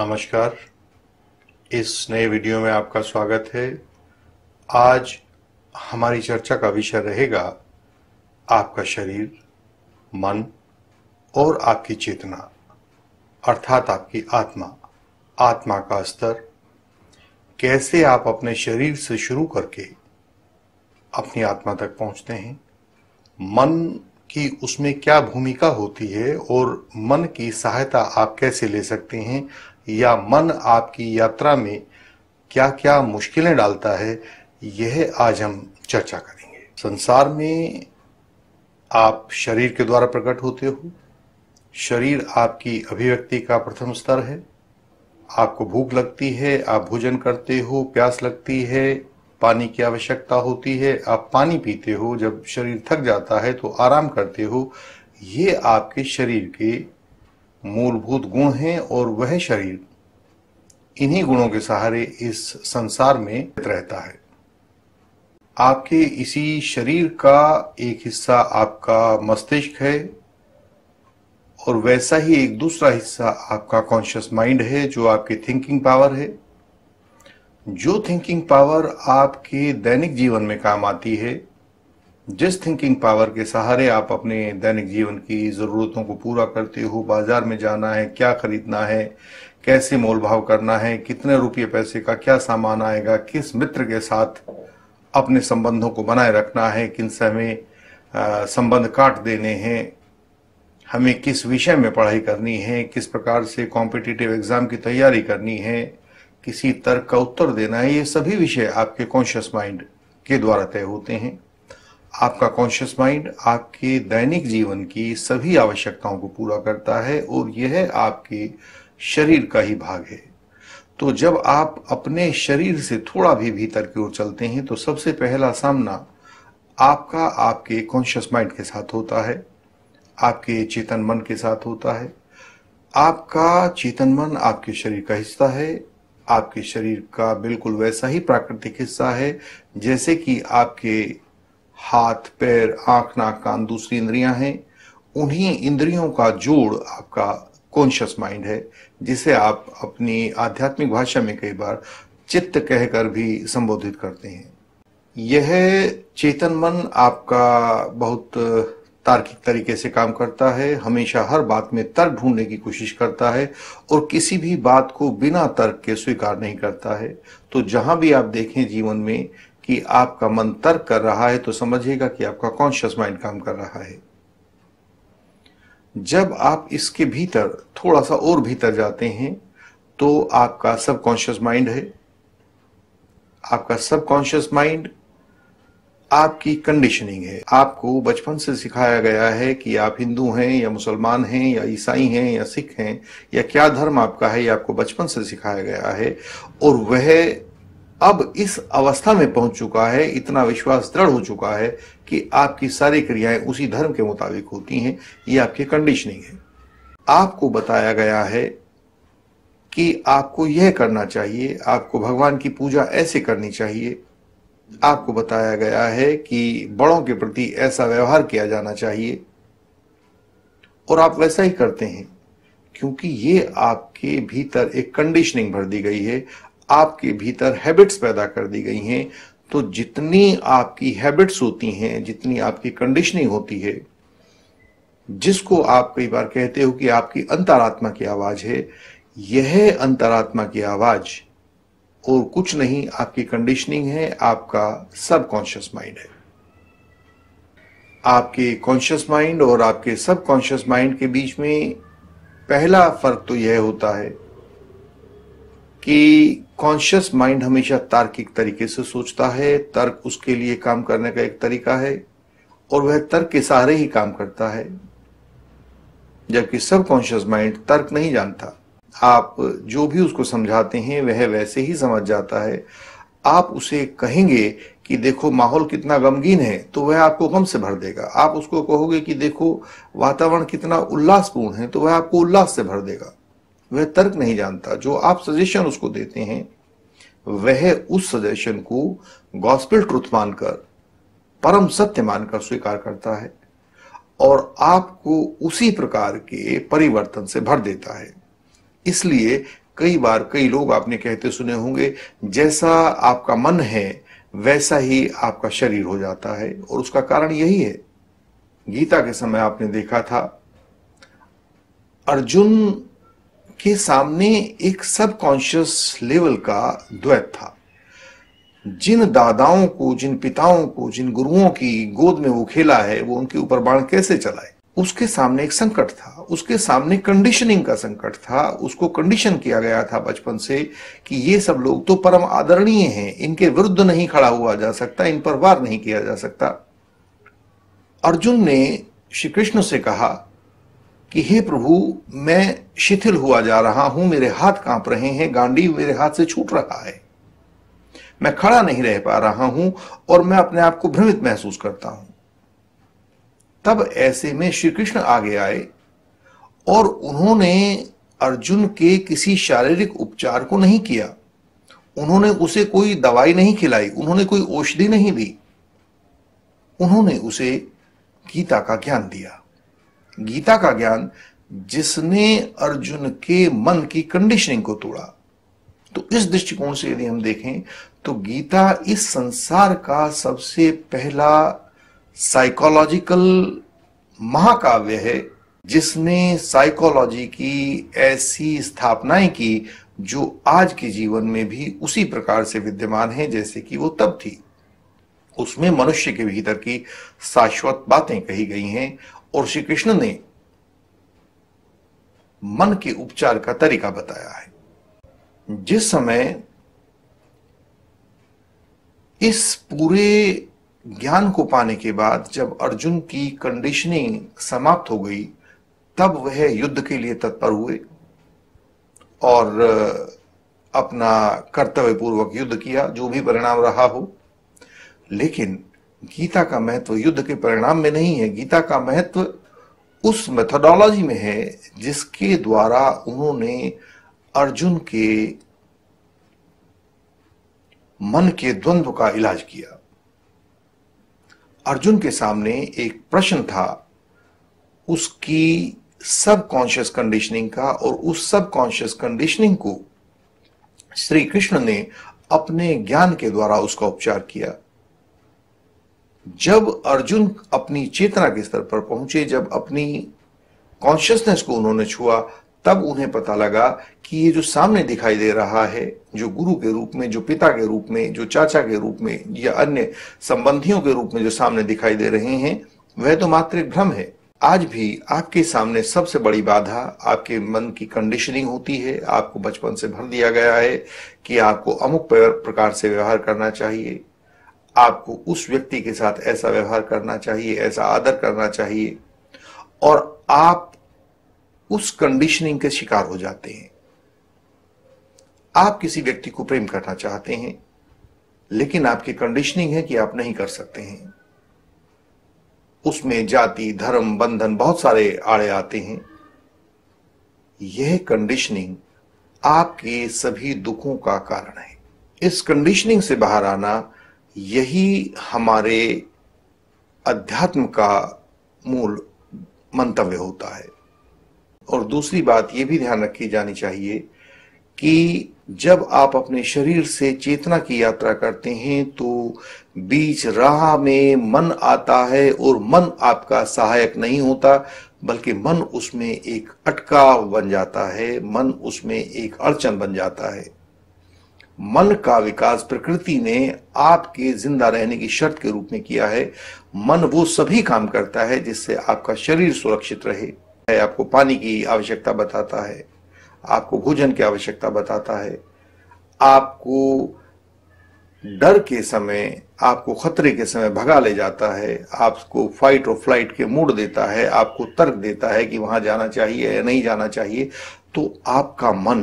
नमस्कार। इस नए वीडियो में आपका स्वागत है। आज हमारी चर्चा का विषय रहेगा आपका शरीर, मन और आपकी चेतना, अर्थात आपकी आत्मा का स्तर। कैसे आप अपने शरीर से शुरू करके अपनी आत्मा तक पहुंचते हैं, मन की उसमें क्या भूमिका होती है और मन की सहायता आप कैसे ले सकते हैं, या मन आपकी यात्रा में क्या क्या मुश्किलें डालता है, यह आज हम चर्चा करेंगे। संसार में आप शरीर के द्वारा प्रकट होते हो। शरीर आपकी अभिव्यक्ति का प्रथम स्तर है। आपको भूख लगती है, आप भोजन करते हो, प्यास लगती है, पानी की आवश्यकता होती है, आप पानी पीते हो, जब शरीर थक जाता है तो आराम करते हो। ये आपके शरीर के मूलभूत गुण हैं और वह शरीर इन्हीं गुणों के सहारे इस संसार में रहता है। आपके इसी शरीर का एक हिस्सा आपका मस्तिष्क है और वैसा ही एक दूसरा हिस्सा आपका कॉन्शियस माइंड है, जो आपकी थिंकिंग पावर है। जो थिंकिंग पावर आपके दैनिक जीवन में काम आती है, जिस थिंकिंग पावर के सहारे आप अपने दैनिक जीवन की जरूरतों को पूरा करते हो, बाजार में जाना है, क्या खरीदना है, कैसे मोल भाव करना है, कितने रुपये पैसे का क्या सामान आएगा, किस मित्र के साथ अपने संबंधों को बनाए रखना है, किन समय संबंध काट देने हैं, हमें किस विषय में पढ़ाई करनी है, किस प्रकार से कॉम्पिटिटिव एग्जाम की तैयारी करनी है, किसी तर्क का उत्तर देना है, ये सभी विषय आपके कॉन्शियस माइंड के द्वारा तय होते हैं। आपका कॉन्शियस माइंड आपके दैनिक जीवन की सभी आवश्यकताओं को पूरा करता है और यह आपके शरीर का ही भाग है। तो जब आप अपने शरीर से थोड़ा भी भीतर की ओर चलते हैं तो सबसे पहला सामना आपका आपके कॉन्शियस माइंड के साथ होता है, आपके चेतन मन के साथ होता है। आपका चेतन मन आपके शरीर का हिस्सा है, आपके शरीर का बिल्कुल वैसा ही प्राकृतिक हिस्सा है जैसे कि आपके हाथ, पैर, आंख, नाक, कान, दूसरी इंद्रियां हैं। उन्हीं इंद्रियों का जोड़ आपका कॉन्शियस माइंड है, जिसे आप अपनी आध्यात्मिक भाषा में कई बार चित्त कहकर भी संबोधित करते हैं। यह चेतन मन आपका बहुत तार्किक तरीके से काम करता है, हमेशा हर बात में तर्क ढूंढने की कोशिश करता है और किसी भी बात को बिना तर्क के स्वीकार नहीं करता है। तो जहां भी आप देखें जीवन में कि आपका मन तर्क कर रहा है तो समझिएगा कि आपका कॉन्शियस माइंड काम कर रहा है। जब आप इसके भीतर थोड़ा सा और भीतर जाते हैं तो आपका सबकॉन्शियस माइंड है। आपका सबकॉन्शियस माइंड आपकी कंडीशनिंग है। आपको बचपन से सिखाया गया है कि आप हिंदू हैं या मुसलमान हैं या ईसाई हैं या सिख हैं, या क्या धर्म आपका है, ये आपको बचपन से सिखाया गया है और वह अब इस अवस्था में पहुंच चुका है, इतना विश्वास दृढ़ हो चुका है कि आपकी सारी क्रियाएं उसी धर्म के मुताबिक होती हैं। ये आपकी कंडीशनिंग है। आपको बताया गया है कि आपको यह करना चाहिए, आपको भगवान की पूजा ऐसे करनी चाहिए। आपको बताया गया है कि बड़ों के प्रति ऐसा व्यवहार किया जाना चाहिए और आप वैसा ही करते हैं, क्योंकि ये आपके भीतर एक कंडीशनिंग भर दी गई है, आपके भीतर हैबिट्स पैदा कर दी गई हैं। तो जितनी आपकी हैबिट्स होती हैं, जितनी आपकी कंडीशनिंग होती है, जिसको आप कई बार कहते हो कि आपकी अंतरात्मा की आवाज है, यह अंतरात्मा की आवाज और कुछ नहीं आपकी कंडीशनिंग है, आपका सबकॉन्शियस माइंड है। आपके कॉन्शियस माइंड और आपके सबकॉन्शियस माइंड के बीच में पहला फर्क तो यह होता है कि कॉन्शियस माइंड हमेशा तार्किक तरीके से सोचता है, तर्क उसके लिए काम करने का एक तरीका है और वह तर्क के सहारे ही काम करता है, जबकि सबकॉन्शियस माइंड तर्क नहीं जानता। आप जो भी उसको समझाते हैं वह वैसे ही समझ जाता है। आप उसे कहेंगे कि देखो माहौल कितना गमगीन है तो वह आपको गम से भर देगा। आप उसको कहोगे कि देखो वातावरण कितना उल्लासपूर्ण है तो वह आपको उल्लास से भर देगा। वह तर्क नहीं जानता। जो आप सजेशन उसको देते हैं वह उस सजेशन को गॉस्पेल ट्रुथ मानकर, परम सत्य मानकर स्वीकार करता है और आपको उसी प्रकार के परिवर्तन से भर देता है। इसलिए कई बार कई लोग आपने कहते सुने होंगे, जैसा आपका मन है वैसा ही आपका शरीर हो जाता है, और उसका कारण यही है। गीता के समय आपने देखा था, अर्जुन के सामने एक सबकॉन्शियस लेवल का द्वैत था। जिन दादाओं को, जिन पिताओं को, जिन गुरुओं की गोद में वो खेला है, वो उनके ऊपर बाण कैसे चलाए, उसके सामने एक संकट था। उसके सामने कंडीशनिंग का संकट था। उसको कंडीशन किया गया था बचपन से कि ये सब लोग तो परम आदरणीय हैं, इनके विरुद्ध नहीं खड़ा हुआ जा सकता, इन पर वार नहीं किया जा सकता। अर्जुन ने श्री कृष्ण से कहा कि हे प्रभु, मैं शिथिल हुआ जा रहा हूं, मेरे हाथ कांप रहे हैं, गांडीव मेरे हाथ से छूट रहा है, मैं खड़ा नहीं रह पा रहा हूं और मैं अपने आप को भ्रमित महसूस करता हूं। तब ऐसे में श्री कृष्ण आगे आए और उन्होंने अर्जुन के किसी शारीरिक उपचार को नहीं किया। उन्होंने उसे कोई दवाई नहीं खिलाई, उन्होंने कोई औषधि नहीं दी, उन्होंने उसे गीता का ज्ञान दिया। गीता का ज्ञान जिसने अर्जुन के मन की कंडीशनिंग को तोड़ा। तो इस दृष्टिकोण से यदि हम देखें तो गीता इस संसार का सबसे पहला साइकोलॉजिकल महाकाव्य है, जिसने साइकोलॉजी की ऐसी स्थापनाएं की जो आज के जीवन में भी उसी प्रकार से विद्यमान है जैसे कि वो तब थी। उसमें मनुष्य के भीतर की शाश्वत बातें कही गई हैं और श्री कृष्ण ने मन के उपचार का तरीका बताया है। जिस समय इस पूरे ज्ञान को पाने के बाद जब अर्जुन की कंडीशनिंग समाप्त हो गई, तब वह युद्ध के लिए तत्पर हुए और अपना कर्तव्य पूर्वक युद्ध किया, जो भी परिणाम रहा हो। लेकिन गीता का महत्व युद्ध के परिणाम में नहीं है, गीता का महत्व उस मेथोडोलॉजी में है जिसके द्वारा उन्होंने अर्जुन के मन के द्वंद्व का इलाज किया। अर्जुन के सामने एक प्रश्न था उसकी सबकॉन्शियस कंडीशनिंग का, और उस सबकॉन्शियस कंडीशनिंग को श्री कृष्ण ने अपने ज्ञान के द्वारा उसका उपचार किया। जब अर्जुन अपनी चेतना के स्तर पर पहुंचे, जब अपनी कॉन्शियसनेस को उन्होंने छुआ, तब उन्हें पता लगा कि ये जो सामने दिखाई दे रहा है, जो गुरु के रूप में, जो पिता के रूप में, जो चाचा के रूप में या अन्य संबंधियों के रूप में जो सामने दिखाई दे रहे हैं, वह तो मात्र एक भ्रम है। आज भी आपके सामने सबसे बड़ी बाधा आपके मन की कंडीशनिंग होती है। आपको बचपन से भर दिया गया है कि आपको अमुक प्रकार से व्यवहार करना चाहिए, आपको उस व्यक्ति के साथ ऐसा व्यवहार करना चाहिए, ऐसा आदर करना चाहिए, और आप उस कंडीशनिंग के शिकार हो जाते हैं। आप किसी व्यक्ति को प्रेम करना चाहते हैं, लेकिन आपकी कंडीशनिंग है कि आप नहीं कर सकते हैं। उसमें जाति, धर्म, बंधन बहुत सारे आड़े आते हैं। यह कंडीशनिंग आपके सभी दुखों का कारण है। इस कंडीशनिंग से बाहर आना, यही हमारे अध्यात्म का मूल मंतव्य होता है। और दूसरी बात यह भी ध्यान रखी जानी चाहिए कि जब आप अपने शरीर से चेतना की यात्रा करते हैं तो बीच राह में मन आता है, और मन आपका सहायक नहीं होता, बल्कि मन उसमें एक अटकाव बन जाता है, मन उसमें एक अड़चन बन जाता है। मन का विकास प्रकृति ने आपके जिंदा रहने की शर्त के रूप में किया है। मन वो सभी काम करता है जिससे आपका शरीर सुरक्षित रहे। आपको पानी की आवश्यकता बताता है, आपको भोजन की आवश्यकता बताता है, आपको डर के समय, आपको खतरे के समय भगा ले जाता है, आपको फाइट और फ्लाइट के मूड देता है, आपको तर्क देता है कि वहां जाना चाहिए या नहीं जाना चाहिए। तो आपका मन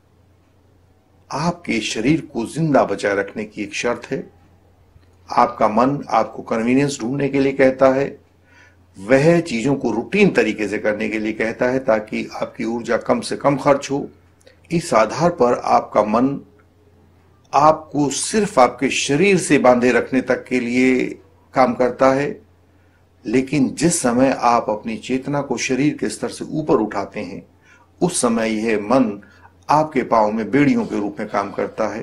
आपके शरीर को जिंदा बचाए रखने की एक शर्त है। आपका मन आपको कन्वीनियंस ढूंढने के लिए कहता है, वह चीजों को रूटीन तरीके से करने के लिए कहता है ताकि आपकी ऊर्जा कम से कम खर्च हो। इस आधार पर आपका मन आपको सिर्फ आपके शरीर से बांधे रखने तक के लिए काम करता है, लेकिन जिस समय आप अपनी चेतना को शरीर के स्तर से ऊपर उठाते हैं, उस समय यह मन आपके पांव में बेड़ियों के रूप में काम करता है।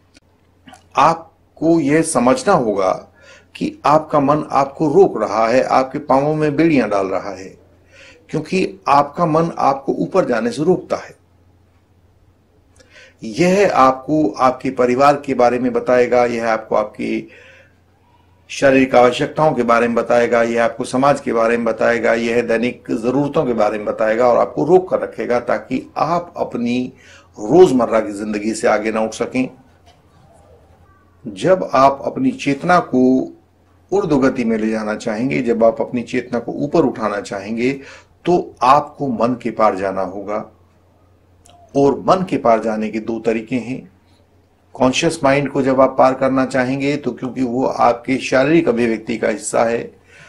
आपको यह समझना होगा कि आपका मन आपको रोक रहा है, आपके पांवों में बेड़ियां डाल रहा है, क्योंकि आपका मन आपको ऊपर जाने से रोकता है। यह आपको आपके परिवार के बारे में बताएगा, यह आपको आपकी शारीरिक आवश्यकताओं के बारे में बताएगा, यह आपको समाज के बारे में बताएगा, यह दैनिक जरूरतों के बारे में बताएगा और आपको रोक कर रखेगा ताकि आप अपनी रोजमर्रा की जिंदगी से आगे ना उठ सकें। जब आप अपनी चेतना को ऊर्ध्वगति में ले जाना चाहेंगे, जब आप अपनी चेतना को ऊपर उठाना चाहेंगे, तो आपको मन के पार जाना होगा। और मन के पार जाने के दो तरीके हैं। कॉन्शियस माइंड को जब आप पार करना चाहेंगे तो क्योंकि वो आपके शारीरिक अभिव्यक्ति का हिस्सा है,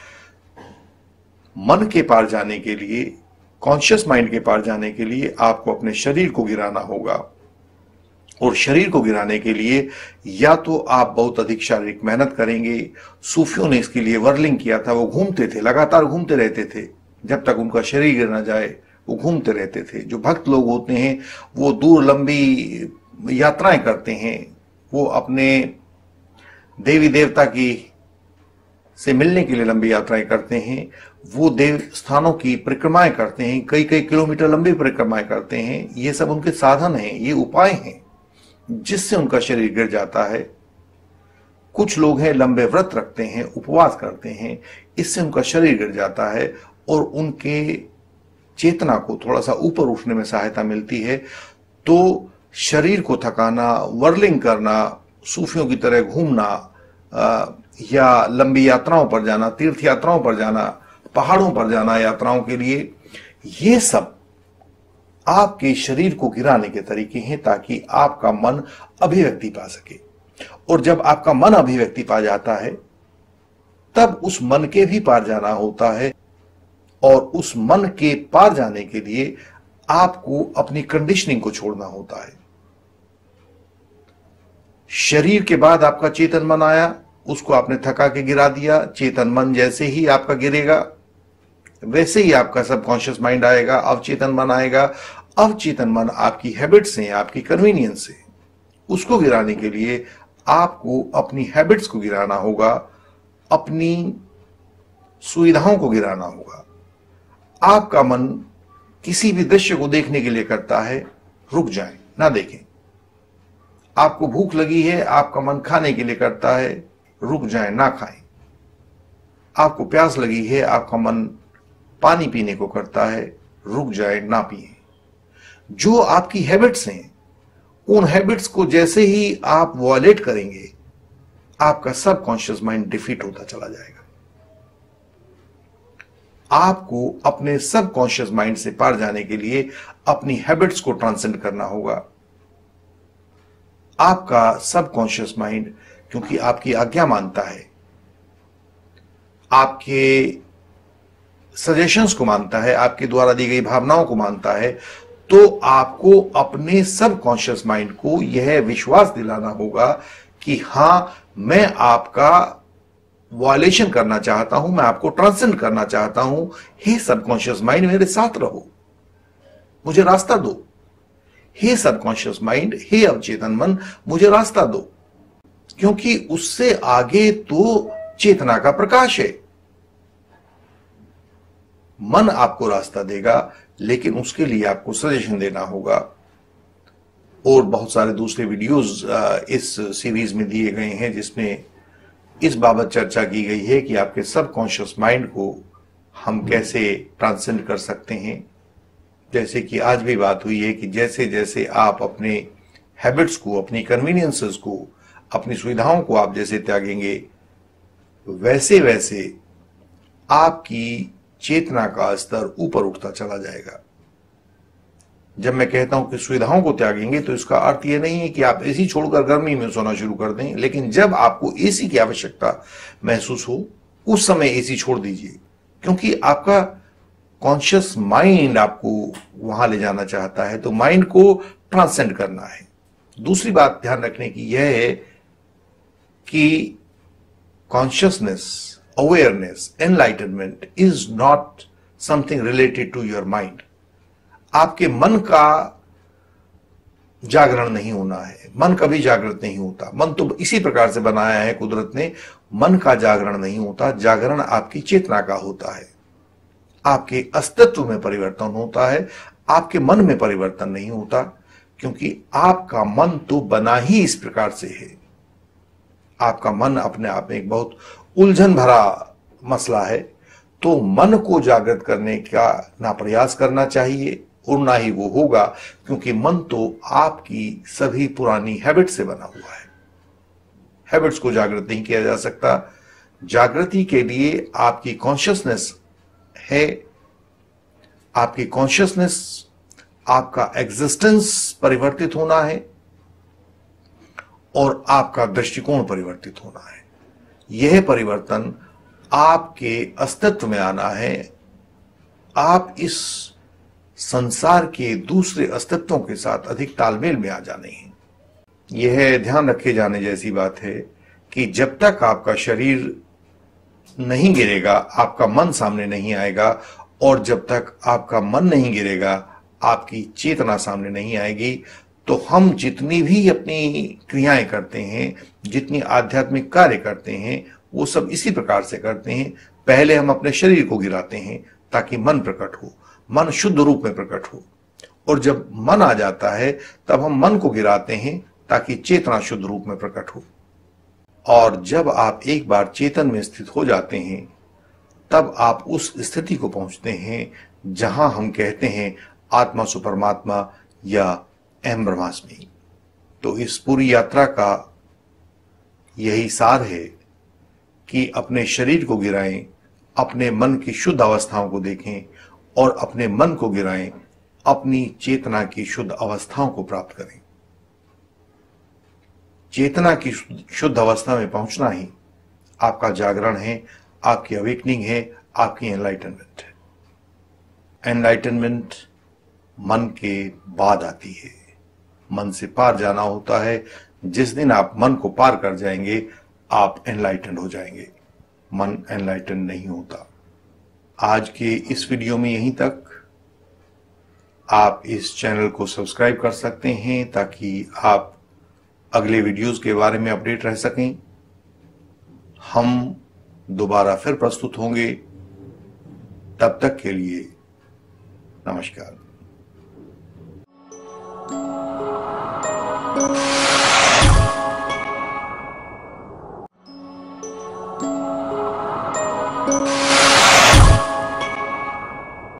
मन के पार जाने के लिए, कॉन्शियस माइंड के पार जाने के लिए आपको अपने शरीर को गिराना होगा। और शरीर को गिराने के लिए या तो आप बहुत अधिक शारीरिक मेहनत करेंगे। सूफियों ने इसके लिए वर्लिंग किया था, वो घूमते थे, लगातार घूमते रहते थे, जब तक उनका शरीर गिर ना जाए वो घूमते रहते थे। जो भक्त लोग होते हैं वो दूर लंबी यात्राएं करते हैं, वो अपने देवी देवता की से मिलने के लिए लंबी यात्राएं करते हैं, वो देव स्थानों की परिक्रमाएं करते हैं, कई कई किलोमीटर लंबी परिक्रमाएं करते हैं। ये सब उनके साधन हैं, ये उपाय हैं जिससे उनका शरीर गिर जाता है। कुछ लोग हैं लंबे व्रत रखते हैं, उपवास करते हैं, इससे उनका शरीर गिर जाता है और उनके चेतना को थोड़ा सा ऊपर उठने में सहायता मिलती है। तो शरीर को थकाना, वर्लिंग करना, सूफियों की तरह घूमना या लंबी यात्राओं पर जाना, तीर्थ यात्राओं पर जाना, पहाड़ों पर जाना यात्राओं के लिए, ये सब आपके शरीर को गिराने के तरीके हैं ताकि आपका मन अभिव्यक्ति पा सके। और जब आपका मन अभिव्यक्ति पा जाता है तब उस मन के भी पार जाना होता है। और उस मन के पार जाने के लिए आपको अपनी कंडीशनिंग को छोड़ना होता है। शरीर के बाद आपका चेतन मन आया, उसको आपने थका के गिरा दिया। चेतन मन जैसे ही आपका गिरेगा वैसे ही आपका सबकॉन्शियस माइंड आएगा, अवचेतन मन आएगा। अवचेतन मन आपकी हैबिट्स हैं, आपकी कन्वीनियंस है। उसको गिराने के लिए आपको अपनी हैबिट्स को गिराना होगा, अपनी सुविधाओं को गिराना होगा। आपका मन किसी भी दृश्य को देखने के लिए करता है, रुक जाएं, ना देखें। आपको भूख लगी है, आपका मन खाने के लिए करता है, रुक जाएं, ना खाएं। आपको प्यास लगी है, आपका मन पानी पीने को करता है, रुक जाएं, ना पिए। जो आपकी हैबिट्स हैं, उन हैबिट्स को जैसे ही आप वॉयलेट करेंगे, आपका सबकॉन्शियस माइंड डिफीट होता चला जाएगा। आपको अपने सबकॉन्शियस माइंड से पार जाने के लिए अपनी हैबिट्स को ट्रांसेंड करना होगा। आपका सबकॉन्शियस माइंड क्योंकि आपकी आज्ञा मानता है, आपके सजेशंस को मानता है, आपके द्वारा दी गई भावनाओं को मानता है, तो आपको अपने सबकॉन्शियस माइंड को यह विश्वास दिलाना होगा कि हां, मैं आपका वायलेशन करना चाहता हूं, मैं आपको ट्रांसेंड करना चाहता हूं। हे सबकॉन्शियस माइंड, मेरे साथ रहो, मुझे रास्ता दो। हे सबकॉन्शियस माइंड, हे अवचेतन मन, मुझे रास्ता दो, क्योंकि उससे आगे तो चेतना का प्रकाश है। मन आपको रास्ता देगा, लेकिन उसके लिए आपको सजेशन देना होगा। और बहुत सारे दूसरे वीडियोस इस सीरीज में दिए गए हैं जिसमें इस बाबत चर्चा की गई है कि आपके सबकॉन्शियस माइंड को हम कैसे ट्रांसेंड कर सकते हैं। जैसे कि आज भी बात हुई है कि जैसे जैसे आप अपने हैबिट्स को, अपनी कन्वीनियंसेस को, अपनी सुविधाओं को आप जैसे त्यागेंगे, वैसे वैसे आपकी चेतना का स्तर ऊपर उठता चला जाएगा। जब मैं कहता हूं कि सुविधाओं को त्यागेंगे तो इसका अर्थ यह नहीं है कि आप एसी छोड़कर गर्मी में सोना शुरू कर दें, लेकिन जब आपको एसी की आवश्यकता महसूस हो उस समय एसी छोड़ दीजिए, क्योंकि आपका कॉन्शियस माइंड आपको वहां ले जाना चाहता है। तो माइंड को ट्रांसेंड करना है। दूसरी बात ध्यान रखने की यह है कि consciousness, awareness, enlightenment is not something related to your mind. आपके मन का जागरण नहीं होना है। मन कभी जागृत नहीं होता। मन तो इसी प्रकार से बनाया है कुदरत ने, मन का जागरण नहीं होता। जागरण आपकी चेतना का होता है, आपके अस्तित्व में परिवर्तन होता है, आपके मन में परिवर्तन नहीं होता, क्योंकि आपका मन तो बना ही इस प्रकार से है। आपका मन अपने आप में एक बहुत उलझन भरा मसला है। तो मन को जागृत करने का ना प्रयास करना चाहिए और ना ही वो होगा, क्योंकि मन तो आपकी सभी पुरानी हैबिट से बना हुआ है। हैबिट्स को जागृत नहीं किया जा सकता। जागृति के लिए आपकी कॉन्शियसनेस है, आपकी कॉन्शियसनेस, आपका एग्जिस्टेंस परिवर्तित होना है और आपका दृष्टिकोण परिवर्तित होना है। यह परिवर्तन आपके अस्तित्व में आना है। आप इस संसार के दूसरे अस्तित्वों के साथ अधिक तालमेल में आ जाने हैं। यह ध्यान रखे जाने जैसी बात है कि जब तक आपका शरीर नहीं गिरेगा, आपका मन सामने नहीं आएगा, और जब तक आपका मन नहीं गिरेगा, आपकी चेतना सामने नहीं आएगी, तो हम जितनी भी अपनी क्रियाएं करते हैं, जितनी आध्यात्मिक कार्य करते हैं, वो सब इसी प्रकार से करते हैं। पहले हम अपने शरीर को गिराते हैं ताकि मन प्रकट हो, मन शुद्ध रूप में प्रकट हो, और जब मन आ जाता है तब हम मन को गिराते हैं ताकि चेतना शुद्ध रूप में प्रकट हो। और जब आप एक बार चेतन में स्थित हो जाते हैं, तब आप उस स्थिति को पहुंचते हैं जहां हम कहते हैं आत्मा सु परमात्मा या अहम ब्रह्मास्मि। तो इस पूरी यात्रा का यही सार है कि अपने शरीर को गिराएं, अपने मन की शुद्ध अवस्थाओं को देखें और अपने मन को गिराएं, अपनी चेतना की शुद्ध अवस्थाओं को प्राप्त करें। चेतना की शुद्ध अवस्था में पहुंचना ही आपका जागरण है, आपकी अवेकनिंग है, आपकी एनलाइटनमेंट है। एनलाइटनमेंट मन के बाद आती है। मन से पार जाना होता है। जिस दिन आप मन को पार कर जाएंगे, आप एनलाइटन हो जाएंगे। मन एनलाइटन नहीं होता। आज के इस वीडियो में यहीं तक। आप इस चैनल को सब्सक्राइब कर सकते हैं ताकि आप अगले वीडियोस के बारे में अपडेट रह सकें। हम दोबारा फिर प्रस्तुत होंगे। तब तक के लिए नमस्कार।